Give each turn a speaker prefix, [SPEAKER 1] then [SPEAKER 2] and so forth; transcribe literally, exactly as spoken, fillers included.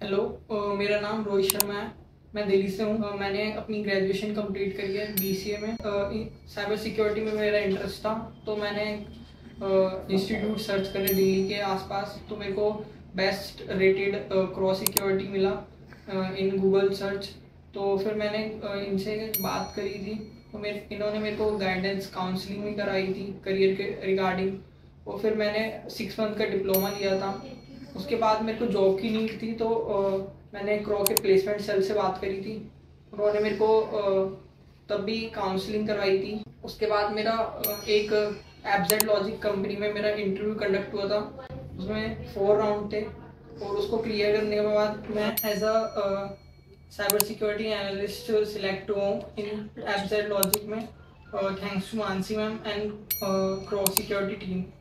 [SPEAKER 1] Hello, अ, मेरा नाम रोहित शर्मा है। मैं दिल्ली से हूँ। अ, मैंने अपनी ग्रेजुएशन कंप्लीट करी है बीसीए में। साइबर सिक्योरिटी में मेरा इंटरेस्ट था, तो मैंने इंस्टीट्यूट सर्च करे दिल्ली के आसपास, तो मेरे को बेस्ट रेटेड क्रॉस सिक्योरिटी मिला इन गूगल सर्च। तो फिर मैंने अ, इनसे बात करी थी, तो मेरे इन्होंने मेरे को गाइडेंस काउंसलिंग भी कराई थी करियर के रिगार्डिंग। और फिर मैंने सिक्स मंथ का डिप्लोमा लिया था। उसके बाद मेरे को जॉब की नीड थी, तो अ, मैंने क्रो के प्लेसमेंट सेल से बात करी थी। उन्होंने मेरे को अ, तब भी काउंसलिंग करवाई थी। उसके बाद मेरा अ, एक एफजेड लॉजिक कंपनी में मेरा इंटरव्यू कंडक्ट हुआ था। उसमें फोर राउंड थे, और उसको क्लियर करने के बाद मैं as a cyber security analyst select हुआ हूँ इन एफजेड लॉजिक में, thanks to Mansi ma'am and cross security team.